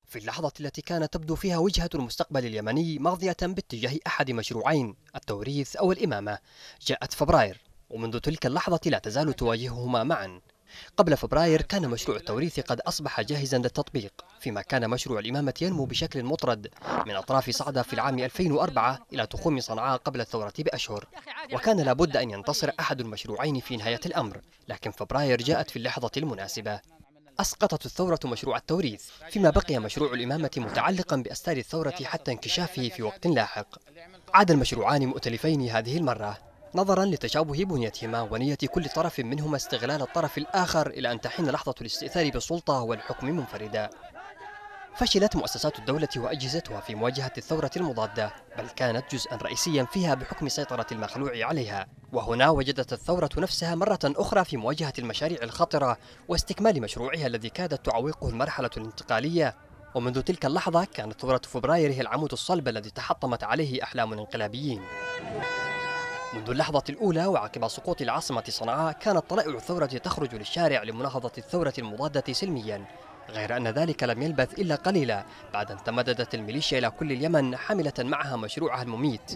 في اللحظة التي كانت تبدو فيها وجهة المستقبل اليمني ماضية باتجاه أحد مشروعين، التوريث أو الإمامة، جاءت فبراير، ومنذ تلك اللحظة لا تزال تواجههما معا. قبل فبراير كان مشروع التوريث قد أصبح جاهزا للتطبيق، فيما كان مشروع الإمامة ينمو بشكل مطرد من أطراف صعدة في العام 2004 إلى تخوم صنعاء قبل الثورة بأشهر. وكان لابد أن ينتصر أحد المشروعين في نهاية الأمر، لكن فبراير جاءت في اللحظة المناسبة. أسقطت الثورة مشروع التوريث، فيما بقي مشروع الإمامة متعلقا بأستار الثورة حتى انكشافه في وقت لاحق. عاد المشروعان مؤتلفين هذه المرة، نظرا لتشابه بنيتهما ونية كل طرف منهما استغلال الطرف الآخر إلى أن تحين لحظة الاستئثار بالسلطة والحكم منفردا. فشلت مؤسسات الدولة وأجهزتها في مواجهة الثورة المضادة، بل كانت جزءا رئيسيا فيها بحكم سيطرة المخلوع عليها. وهنا وجدت الثورة نفسها مرة أخرى في مواجهة المشاريع الخطرة واستكمال مشروعها الذي كادت تعوقه المرحلة الانتقالية. ومنذ تلك اللحظة كانت ثورة فبراير هي العمود الصلب الذي تحطمت عليه أحلام الانقلابيين. منذ اللحظة الأولى وعقب سقوط العاصمة صنعاء كانت طلائع الثورة تخرج للشارع لمناهضة الثورة المضادة سلميا، غير أن ذلك لم يلبث إلا قليلا بعد أن تمددت الميليشيا إلى كل اليمن حاملة معها مشروعها المميت.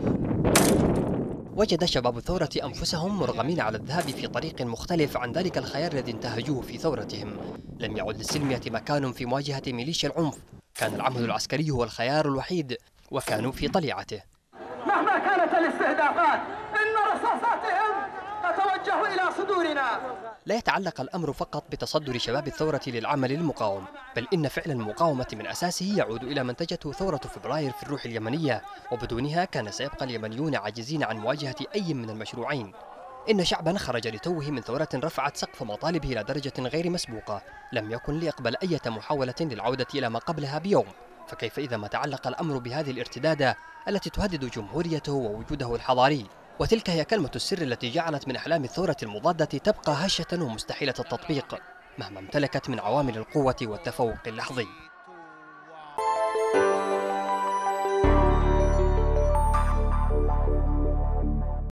وجد شباب الثورة أنفسهم مرغمين على الذهاب في طريق مختلف عن ذلك الخيار الذي انتهجوه في ثورتهم. لم يعد للسلمية مكان في مواجهة ميليشيا العنف، كان العمل العسكري هو الخيار الوحيد، وكانوا في طليعته. مهما كانت الاستهدافات إن رصاصاتهم تتوجه إلى صدورنا. لا يتعلق الأمر فقط بتصدر شباب الثورة للعمل المقاوم، بل إن فعل المقاومة من أساسه يعود إلى منتجته ثورة فبراير في الروح اليمنية، وبدونها كان سيبقى اليمنيون عاجزين عن مواجهة أي من المشروعين. إن شعبا خرج لتوه من ثورة رفعت سقف مطالبه إلى درجة غير مسبوقة، لم يكن ليقبل أي محاولة للعودة إلى ما قبلها بيوم. فكيف إذا ما تعلق الأمر بهذه الارتدادة التي تهدد جمهوريته ووجوده الحضاري؟ وتلك هي كلمة السر التي جعلت من أحلام الثورة المضادة تبقى هشة ومستحيلة التطبيق مهما امتلكت من عوامل القوة والتفوق اللحظي.